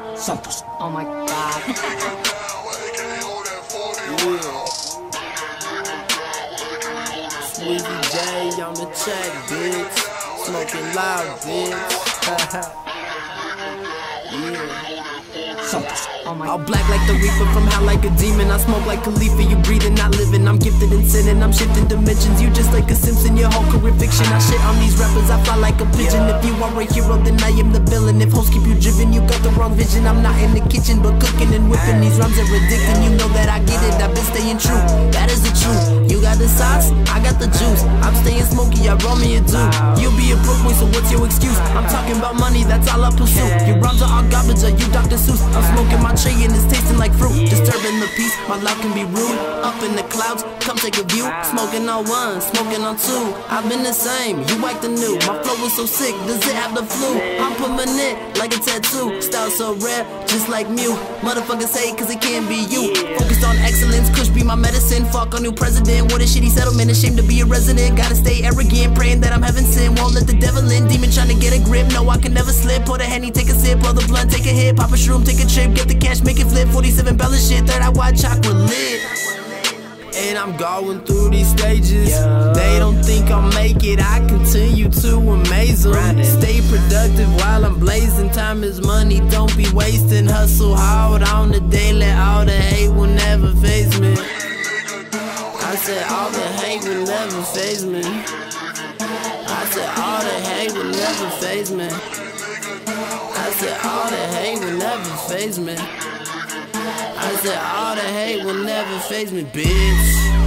Santos. Oh my god. Sweetie J on the track, bitch. Smoking loud, bitch. Santos. Oh my All black like the reaper, from hell like a demon. I smoke like Khalifa, you breathing, not living. I'm gifted in sinning, I'm shifting dimensions. You just like a Simpson, your whole career fiction. I shit on these rappers, I fly like a pigeon. If you are a hero, then I am the villain. If hoes keep you driven, you got the wrong vision. I'm not in the kitchen, but cooking and whipping. These rhymes are addicting, you know that I get it. I've been staying true, that is the truth. You got the sauce, I got the juice. I'm staying smoky, I roll me a do. You'll be a broke boy, so what's your excuse? I'm talking about money, that's all I pursue. Your rhymes are all garbage, are you Dr. Seuss? I'm smoking my tree and it's tasting like fruit. Disturbing the peace, my life can be rude. Up in the clouds, come take a view. Smoking on one, smoking on two. I've been the same, you like the new. My flow is so sick, does it have the flu? I'm permanent, like a tattoo. Style so rare, just like Mew. Motherfuckers hate cause it can't be you. Focused on excellence, Kush be my medicine. Fuck a new president, what a shitty settlement. Ashamed to be a resident, gotta stay arrogant. Praying that I'm having sin, won't let the devil in. Demon trying to get a grip, no I can never slip. Pour the Henny, take a sip, roll the blunt, take a hit. Pop a shroom, take a trip, get the cash, make it flip. 47 bella shit, third eye wide chocolate lit. And I'm going through these stages. They don't think I'll make it, I continue to amaze them. Stay productive while I'm blazing. Time is money, don't be wasting. Hustle hard on the daily, all the hate will never faze me. I said all the hate will never faze me. I said all the hate will never faze me. I said all the hate will never faze me. I said all the hate will never faze me, bitch.